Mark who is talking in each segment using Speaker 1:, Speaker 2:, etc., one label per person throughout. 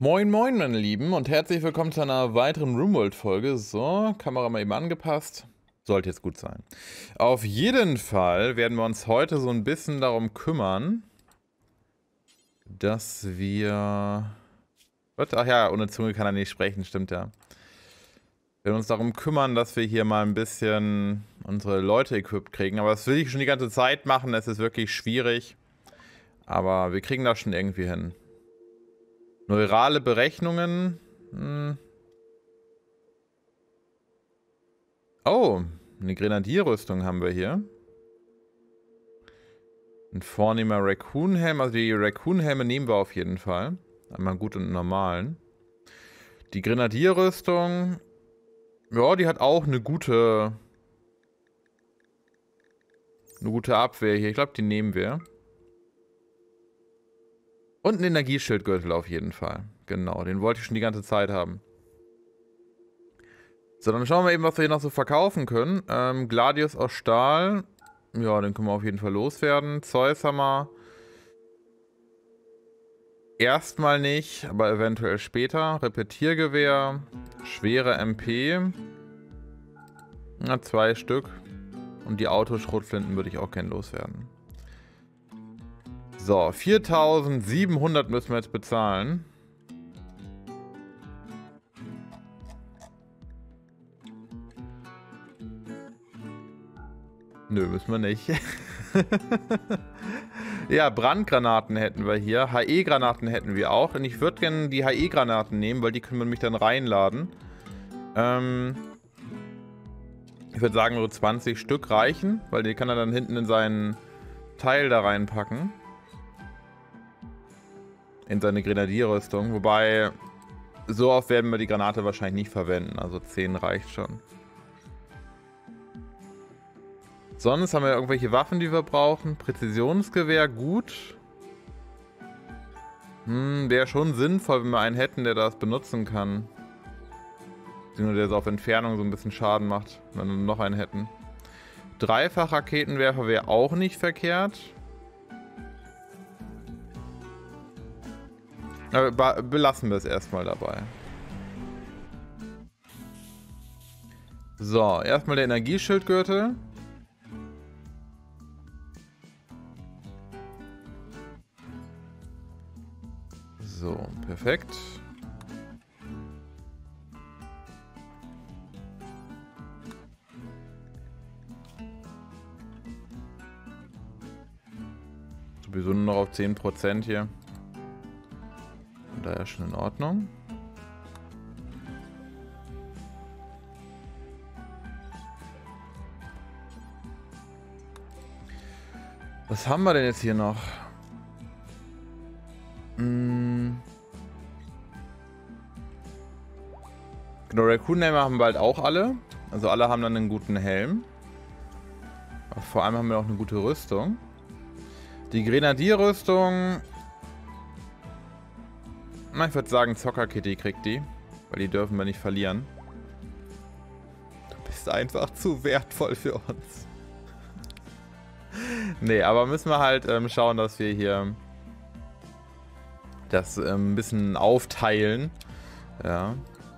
Speaker 1: Moin moin meine Lieben und herzlich willkommen zu einer weiteren RimWorld-Folge. So, Kamera mal eben angepasst. Sollte jetzt gut sein. Auf jeden Fall werden wir uns heute so ein bisschen darum kümmern, dass wir... Was? Ach ja, ohne Zunge kann er nicht sprechen, stimmt ja. Wir werden uns darum kümmern, dass wir hier mal ein bisschen unsere Leute equipped kriegen. Aber das will ich schon die ganze Zeit machen, es ist wirklich schwierig. Aber wir kriegen das schon irgendwie hin. Neurale Berechnungen. Oh, eine Grenadierrüstung haben wir hier. Ein vornehmer Raccoon-Helm. Also die Raccoon-Helme nehmen wir auf jeden Fall. Einmal gut und normalen. Die Grenadierrüstung. Ja, die hat auch eine gute Abwehr hier. Ich glaube, die nehmen wir. Und einen Energieschildgürtel auf jeden Fall. Genau, den wollte ich schon die ganze Zeit haben. So, dann schauen wir eben, was wir hier noch so verkaufen können. Gladius aus Stahl. Ja, den können wir auf jeden Fall loswerden. Zeus haben wir erstmal nicht, aber eventuell später. Repetiergewehr. Schwere MP. Na, 2 Stück. Und die Autoschrotflinten würde ich auch gerne loswerden. So, 4.700 müssen wir jetzt bezahlen. Nö, müssen wir nicht. Ja, Brandgranaten hätten wir hier. HE-Granaten hätten wir auch. Und ich würde gerne die HE-Granaten nehmen, weil die können wir nämlich dann reinladen. Ich würde sagen, so 20 Stück reichen, weil die kann er dann hinten in seinen Teil da reinpacken. In seine Grenadierrüstung. Wobei, so oft werden wir die Granate wahrscheinlich nicht verwenden. Also 10 reicht schon. Sonst haben wir irgendwelche Waffen, die wir brauchen. Präzisionsgewehr, gut. Wäre schon sinnvoll, wenn wir einen hätten, der das benutzen kann. Nur der so auf Entfernung so ein bisschen Schaden macht, wenn wir noch einen hätten. Dreifach-Raketenwerfer wäre auch nicht verkehrt. Aber belassen wir es erstmal dabei. So, erstmal der Energieschildgürtel. So, perfekt. Sowieso nur noch auf 10% hier. Daher schon in Ordnung. Was haben wir denn jetzt hier noch? Genau, Raccoon-Helme haben wir halt auch alle. Also alle haben dann einen guten Helm. Aber vor allem haben wir auch eine gute Rüstung. Die Grenadierrüstung... Na, ich würde sagen, Zocker-Kitty kriegt die. Weil die dürfen wir nicht verlieren. Du bist einfach zu wertvoll für uns. Nee, aber müssen wir halt schauen, dass wir hier das ein bisschen aufteilen. Ja.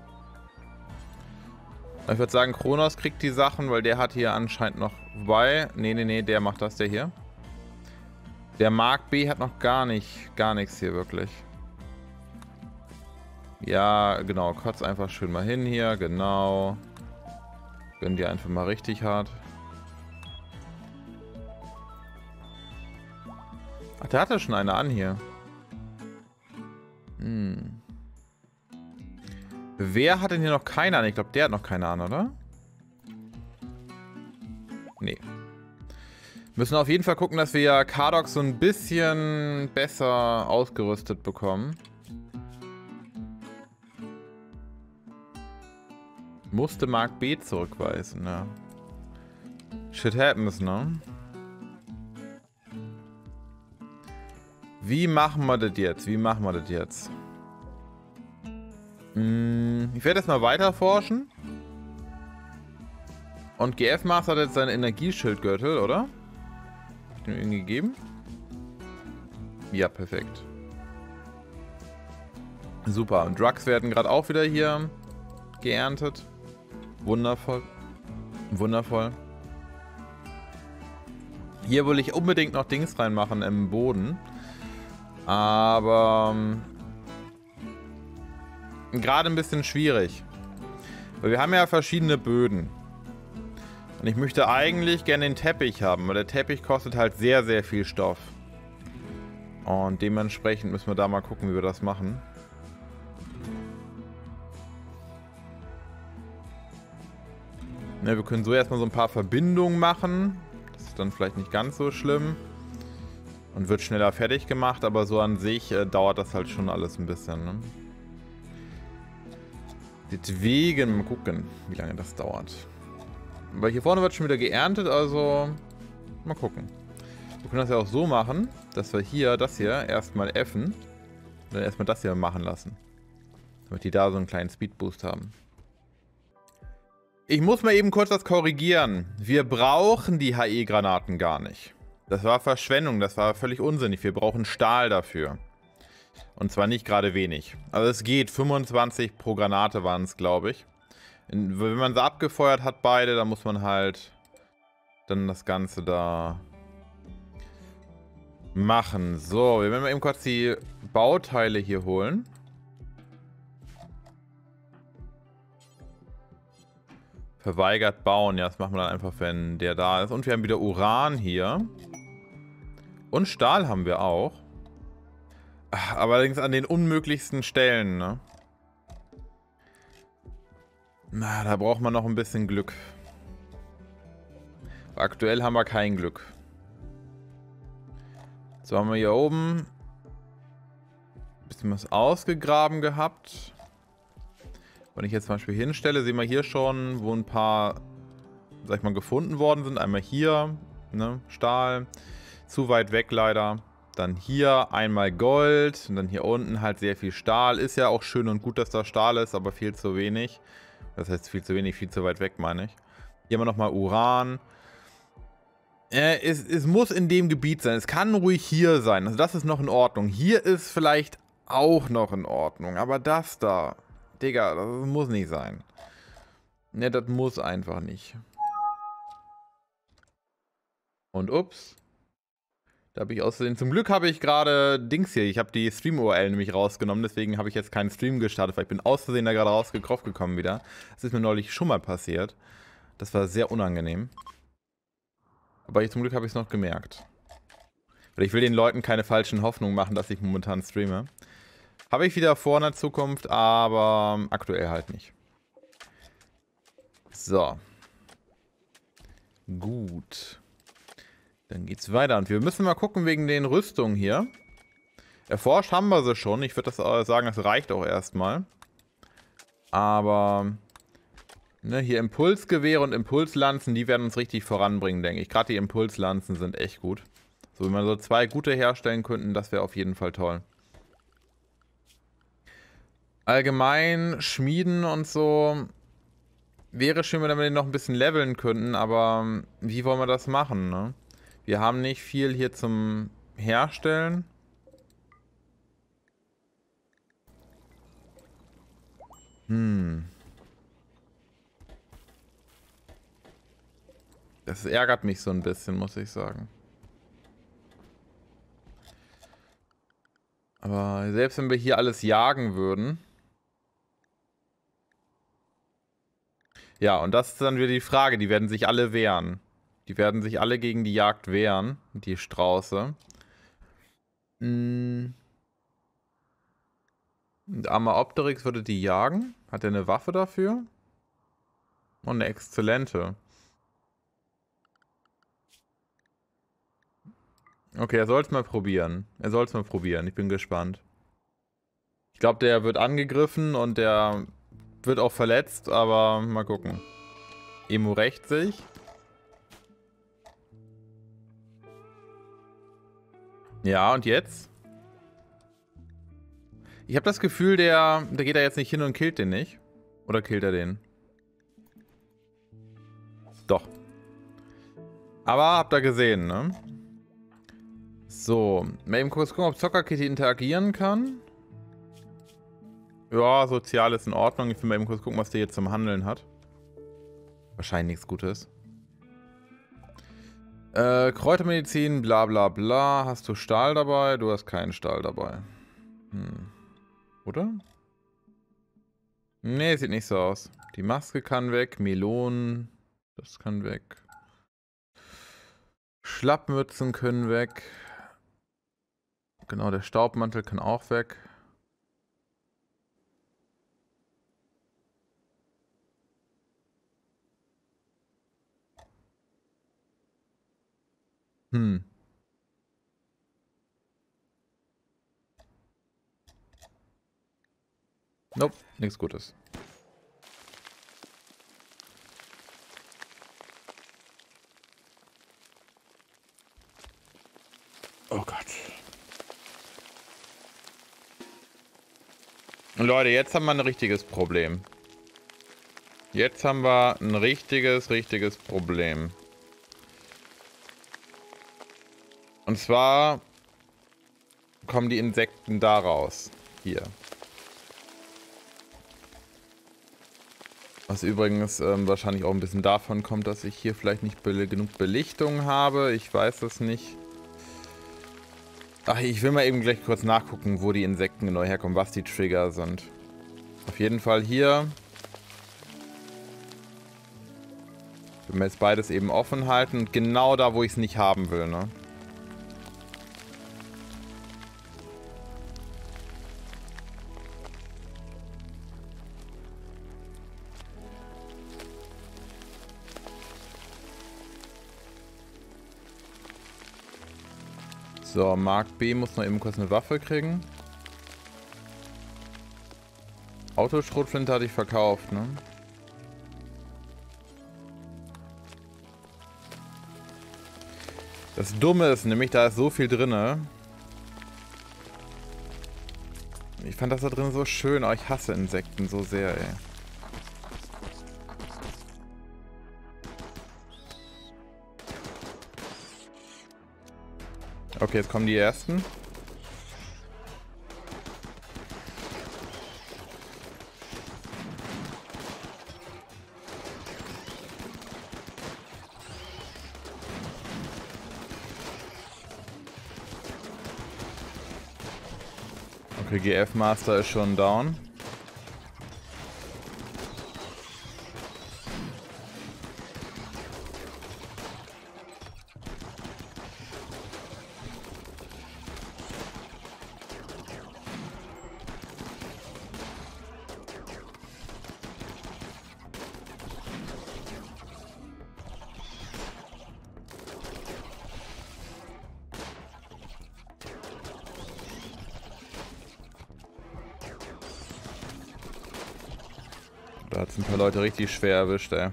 Speaker 1: Ich würde sagen, Kronos kriegt die Sachen, weil der hat hier anscheinend noch... Wobei... Nee, der macht das, der hier. Der Mark B hat noch gar nichts hier wirklich. Ja, genau. Kotz einfach schön mal hin hier. Genau. Gönn dir einfach mal richtig hart. Ach, der hatte schon eine an hier. Wer hat denn hier noch keine an? Ich glaube, der hat noch keine an, oder? Nee. Müssen auf jeden Fall gucken, dass wir ja Kardox so ein bisschen besser ausgerüstet bekommen. Musste Mark B zurückweisen, ja. Shit happens, ne? Wie machen wir das jetzt? Ich werde jetzt mal weiter forschen. Und GF Master hat jetzt seinen Energieschildgürtel, oder? Hab ich den irgendwie gegeben? Ja, perfekt. Super. Und Drugs werden gerade auch wieder hier geerntet. Wundervoll. Wundervoll. Hier will ich unbedingt noch Dings reinmachen im Boden. Aber gerade ein bisschen schwierig. Weil wir haben ja verschiedene Böden. Und ich möchte eigentlich gerne den Teppich haben, weil der Teppich kostet halt sehr, sehr viel Stoff. Und dementsprechend müssen wir da mal gucken, wie wir das machen. Ne, wir können so erstmal so ein paar Verbindungen machen. Das ist dann vielleicht nicht ganz so schlimm. Und wird schneller fertig gemacht, aber so an sich dauert das halt schon alles ein bisschen, ne? Deswegen mal gucken, wie lange das dauert. Weil hier vorne wird schon wieder geerntet, also mal gucken. Wir können das ja auch so machen, dass wir hier das hier erstmal effen. Dann erstmal das hier machen lassen. Damit die da so einen kleinen Speedboost haben. Ich muss mal eben kurz das korrigieren. Wir brauchen die HE-Granaten gar nicht. Das war Verschwendung, das war völlig unsinnig. Wir brauchen Stahl dafür. Und zwar nicht gerade wenig. Also es geht, 25 pro Granate waren es, glaube ich. Wenn man sie abgefeuert hat, beide, dann muss man halt dann das Ganze da machen. So, wir werden mal eben kurz die Bauteile hier holen. Verweigert bauen, ja, das machen wir dann einfach, wenn der da ist. Und wir haben wieder Uran hier. Und Stahl haben wir auch. Aber allerdings an den unmöglichsten Stellen, ne? Na, da braucht man noch ein bisschen Glück. Aktuell haben wir kein Glück. So, haben wir hier oben ein bisschen was ausgegraben gehabt. Wenn ich jetzt zum Beispiel hinstelle, sehen wir hier schon, wo ein paar, sag ich mal, gefunden worden sind. Einmal hier, ne, Stahl. Zu weit weg leider. Dann hier einmal Gold. Und dann hier unten halt sehr viel Stahl. Ist ja auch schön und gut, dass da Stahl ist, aber viel zu wenig. Das heißt viel zu wenig, viel zu weit weg, meine ich. Hier haben wir nochmal Uran. Es muss in dem Gebiet sein. Es kann ruhig hier sein. Also das ist noch in Ordnung. Hier ist vielleicht auch noch in Ordnung. Aber das da, Digga, das muss nicht sein. Ne, das muss einfach nicht. Und ups. Da habe ich außerdem, zum Glück habe ich gerade Dings hier, ich habe die Stream-URL nämlich rausgenommen, deswegen habe ich jetzt keinen Stream gestartet, weil ich bin aus Versehen da gerade rausgekommen wieder. Das ist mir neulich schon mal passiert. Das war sehr unangenehm. Aber zum Glück habe ich es noch gemerkt. Weil ich will den Leuten keine falschen Hoffnungen machen, dass ich momentan streame. Habe ich wieder vor in der Zukunft, aber aktuell halt nicht. So. Gut. Dann geht's weiter. Und wir müssen mal gucken wegen den Rüstungen hier. Erforscht haben wir sie schon. Ich würde das sagen, das reicht auch erstmal. Aber ne, hier Impulsgewehre und Impulslanzen, die werden uns richtig voranbringen, denke ich. Gerade die Impulslanzen sind echt gut. So, wenn wir so 2 gute herstellen könnten, das wäre auf jeden Fall toll. Allgemein Schmieden und so wäre schön, wenn wir den noch ein bisschen leveln könnten, aber wie wollen wir das machen, ne? Wir haben nicht viel hier zum Herstellen. Das ärgert mich so ein bisschen, muss ich sagen. Aber selbst wenn wir hier alles jagen würden. Ja, und das ist dann wieder die Frage. Die werden sich alle wehren. Die werden sich alle gegen die Jagd wehren. Die Strauße. Und Arma-Opteryx würde die jagen. Hat er eine Waffe dafür? Und eine exzellente. Okay, er soll es mal probieren. Er soll es mal probieren. Ich bin gespannt. Ich glaube, der wird angegriffen und der wird auch verletzt, aber mal gucken. Emu rächt sich. Ja, und jetzt? Ich habe das Gefühl, der geht da jetzt nicht hin und killt den nicht. Oder killt er den? Doch. Aber habt ihr gesehen, ne? So, mal eben kurz gucken, ob Zockerkitty interagieren kann. Ja, sozial ist in Ordnung. Ich will mal eben kurz gucken, was der jetzt zum Handeln hat. Wahrscheinlich nichts Gutes. Kräutermedizin, bla bla bla. Hast du Stahl dabei? Du hast keinen Stahl dabei. Oder? Nee, sieht nicht so aus. Die Maske kann weg. Melonen. Das kann weg. Schlappmützen können weg. Genau, der Staubmantel kann auch weg. Nope, nichts Gutes. Oh Gott. Leute, jetzt haben wir ein richtiges Problem. Jetzt haben wir ein richtiges Problem. Und zwar kommen die Insekten da raus. Hier. Was übrigens wahrscheinlich auch ein bisschen davon kommt, dass ich hier vielleicht nicht genug Belichtung habe. Ich weiß das nicht. Ach, ich will mal eben gleich kurz nachgucken, wo die Insekten genau herkommen, was die Trigger sind. Auf jeden Fall hier. Wenn wir jetzt beides eben offen halten. Genau da, wo ich es nicht haben will, ne? So, Mark B muss noch eben kurz eine Waffe kriegen. Autoschrotflinte hatte ich verkauft, ne? Das Dumme ist nämlich, da ist so viel drinne. Ich fand das da drin so schön, aber ich hasse Insekten so sehr, ey. Okay, jetzt kommen die ersten. Okay, GF Master ist schon down. Da hat es ein paar Leute richtig schwer erwischt, ey.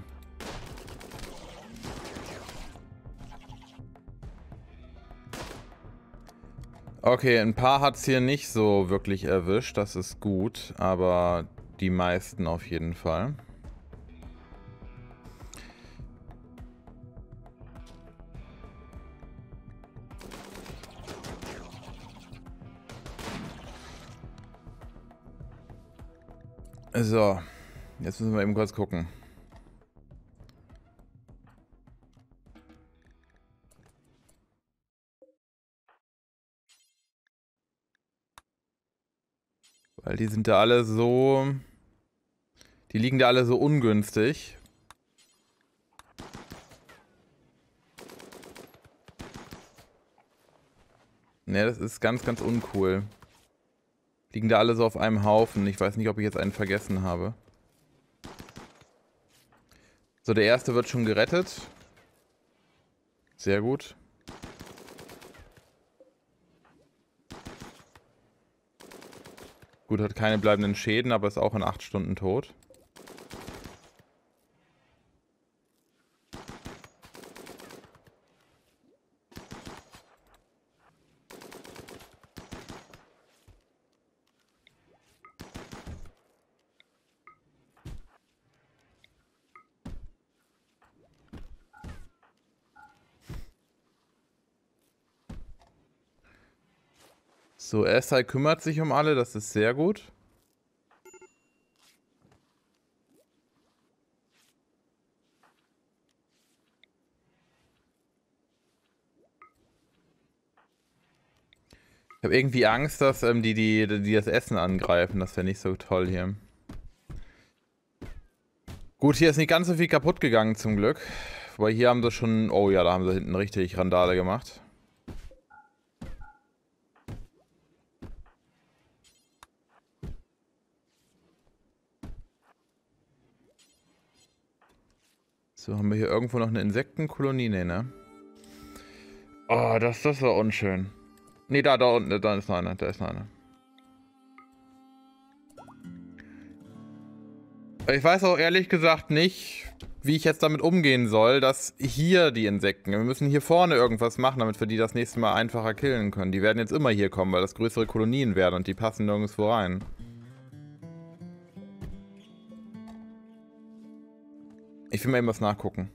Speaker 1: Okay, ein paar hat es hier nicht so wirklich erwischt, das ist gut, aber die meisten auf jeden Fall. So, jetzt müssen wir eben kurz gucken. Weil die sind da alle so... Die liegen da alle so ungünstig. Ne, das ist ganz uncool. Liegen da alle so auf einem Haufen. Ich weiß nicht, ob ich jetzt einen vergessen habe. So, der erste wird schon gerettet. Sehr gut. Gut, hat keine bleibenden Schäden, aber ist auch in 8 Stunden tot. So, SI kümmert sich um alle, das ist sehr gut. Ich habe irgendwie Angst, dass die das Essen angreifen. Das wäre nicht so toll hier. Gut, hier ist nicht ganz so viel kaputt gegangen zum Glück. Weil hier haben sie schon... Oh ja, da haben sie hinten richtig Randale gemacht. So, haben wir hier irgendwo noch eine Insektenkolonie? Nee, ne? Oh, das war unschön. Nee, da unten, da ist noch eine, da ist noch eine. Ich weiß auch ehrlich gesagt nicht, wie ich jetzt damit umgehen soll, dass hier die Insekten... Wir müssen hier vorne irgendwas machen, damit wir die das nächste Mal einfacher killen können. Die werden jetzt immer hier kommen, weil das größere Kolonien werden und die passen nirgendwo rein. Ich will mal eben was nachgucken.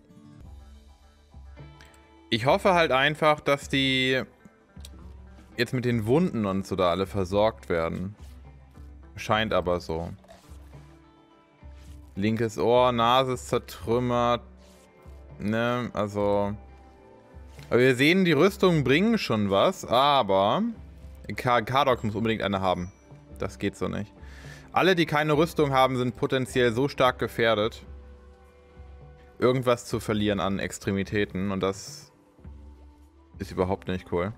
Speaker 1: Ich hoffe halt einfach, dass die jetzt mit den Wunden und so da alle versorgt werden. Scheint aber so. Linkes Ohr, Nase ist zertrümmert. Ne, also... Aber wir sehen, die Rüstungen bringen schon was, aber... Kardox muss unbedingt eine haben. Das geht so nicht. Alle, die keine Rüstung haben, sind potenziell so stark gefährdet, irgendwas zu verlieren an Extremitäten. Und das ist überhaupt nicht cool.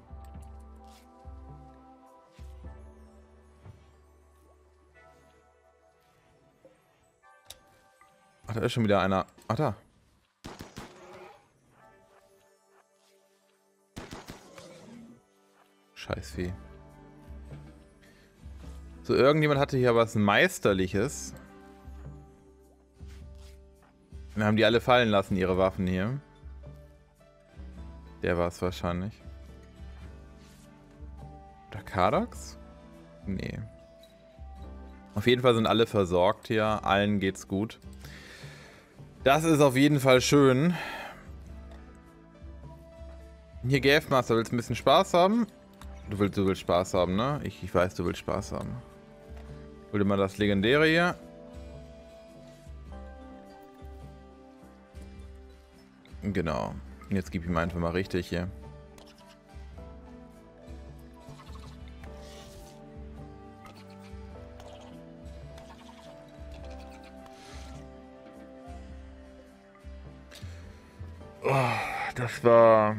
Speaker 1: Ach, da ist schon wieder einer. Ach, da. Scheißvieh. So, irgendjemand hatte hier was Meisterliches. Dann haben die alle fallen lassen, ihre Waffen hier. Der war es wahrscheinlich. Oder Kardox? Nee. Auf jeden Fall sind alle versorgt hier. Allen geht's gut. Das ist auf jeden Fall schön. Hier, GF-Master, willst du ein bisschen Spaß haben? Du willst Spaß haben, ne? Ich weiß, du willst Spaß haben. Hol dir mal das Legendäre hier. Genau. Jetzt gib ihm einfach mal richtig hier. Oh, das war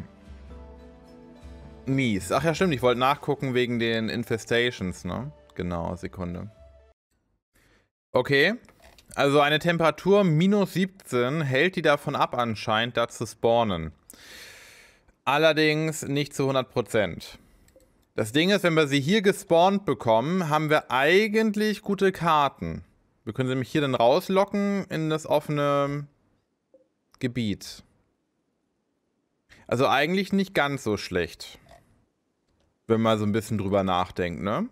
Speaker 1: mies. Ach ja, stimmt. Ich wollte nachgucken wegen den Infestations, ne? Genau, Sekunde. Okay. Also eine Temperatur minus 17 hält die davon ab anscheinend, da zu spawnen. Allerdings nicht zu 100%. Das Ding ist, wenn wir sie hier gespawnt bekommen, haben wir eigentlich gute Karten. Wir können sie nämlich hier dann rauslocken in das offene Gebiet. Also eigentlich nicht ganz so schlecht. Wenn man so ein bisschen drüber nachdenkt, ne?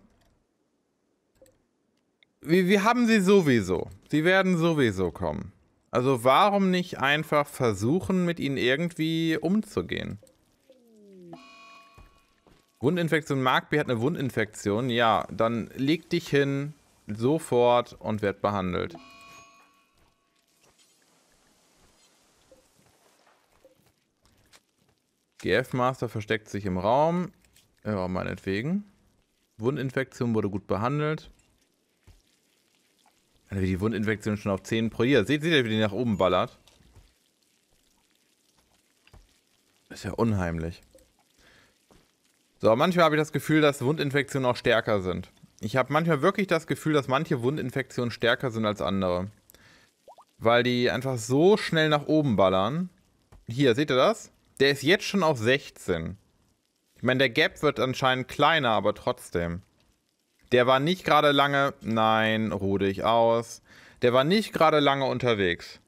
Speaker 1: Wir haben sie sowieso. Sie werden sowieso kommen. Also warum nicht einfach versuchen, mit ihnen irgendwie umzugehen? Wundinfektion. Markby hat eine Wundinfektion. Ja, dann leg dich hin, sofort und werd behandelt. GF-Master versteckt sich im Raum. Ja, meinetwegen. Wundinfektion wurde gut behandelt. Wie die Wundinfektion schon auf 10 pro Jahr. Seht ihr, wie die nach oben ballert? Ist ja unheimlich. So, manchmal habe ich das Gefühl, dass Wundinfektionen auch stärker sind. Ich habe manchmal wirklich das Gefühl, dass manche Wundinfektionen stärker sind als andere. Weil die einfach so schnell nach oben ballern. Hier, seht ihr das? Der ist jetzt schon auf 16. Ich meine, der Gap wird anscheinend kleiner, aber trotzdem. Der war nicht gerade lange... Nein, ruh dich aus. Der war nicht gerade lange unterwegs.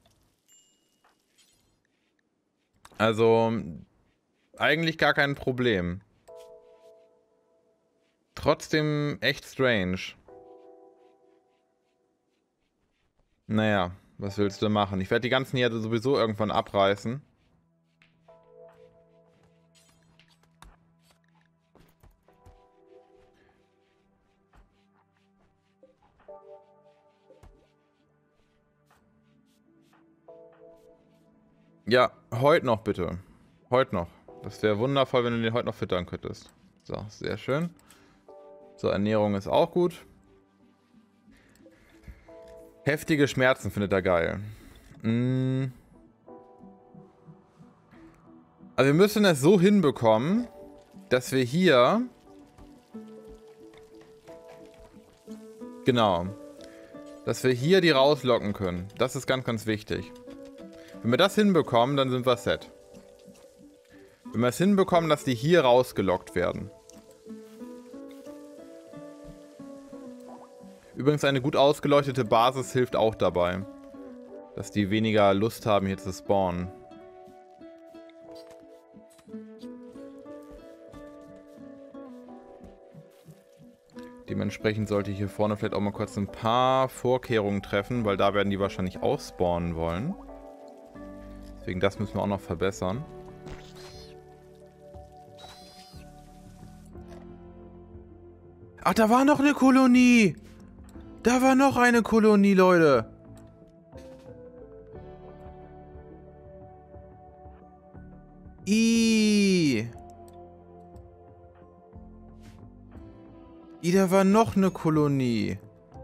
Speaker 1: Also, eigentlich gar kein Problem. Trotzdem echt strange. Naja, was willst du machen? Ich werde die ganzen hier sowieso irgendwann abreißen. Ja, heute noch bitte. Heute noch. Das wäre wundervoll, wenn du den heute noch füttern könntest. So, sehr schön. So, Ernährung ist auch gut. Heftige Schmerzen findet er geil. Also wir müssen es so hinbekommen, dass wir hier... Genau. Dass wir hier die rauslocken können. Das ist ganz, ganz wichtig. Wenn wir das hinbekommen, dann sind wir set. Wenn wir es hinbekommen, dass die hier rausgelockt werden. Übrigens eine gut ausgeleuchtete Basis hilft auch dabei. Dass die weniger Lust haben, hier zu spawnen. Dementsprechend sollte ich hier vorne vielleicht auch mal kurz ein paar Vorkehrungen treffen, weil da werden die wahrscheinlich auch spawnen wollen. Deswegen das müssen wir auch noch verbessern. Ach, da war noch eine Kolonie! Da war noch eine Kolonie, Leute! Da war noch eine Kolonie.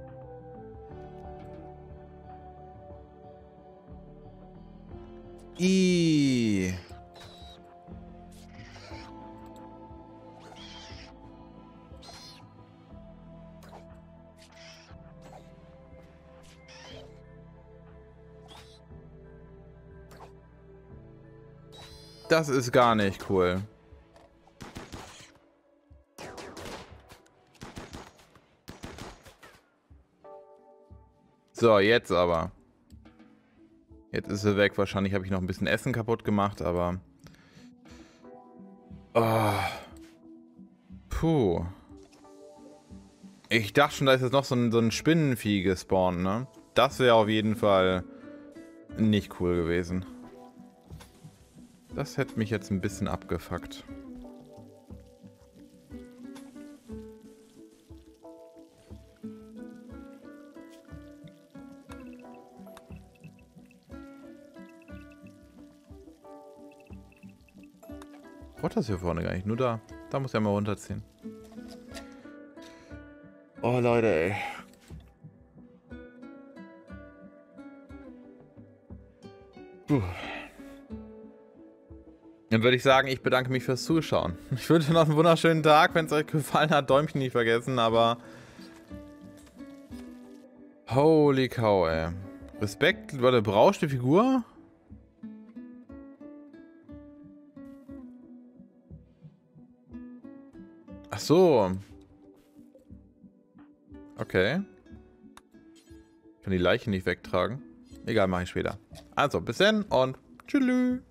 Speaker 1: Das ist gar nicht cool. So, jetzt aber. Jetzt ist sie weg. Wahrscheinlich habe ich noch ein bisschen Essen kaputt gemacht, aber... Oh. Puh. Ich dachte schon, da ist jetzt noch so ein Spinnenvieh gespawnt, ne? Das wäre auf jeden Fall nicht cool gewesen. Das hätte mich jetzt ein bisschen abgefuckt. Braucht das hier vorne gar nicht, nur da. Da muss er mal runterziehen. Oh, Leute, ey. Puh. Dann würde ich sagen, ich bedanke mich fürs Zuschauen. Ich wünsche noch einen wunderschönen Tag. Wenn es euch gefallen hat, Däumchen nicht vergessen, aber... Holy cow, ey. Respekt, warte, berauschte Figur? Ach so. Okay. Ich kann die Leiche nicht wegtragen. Egal, mache ich später. Also, bis dann und tschüss.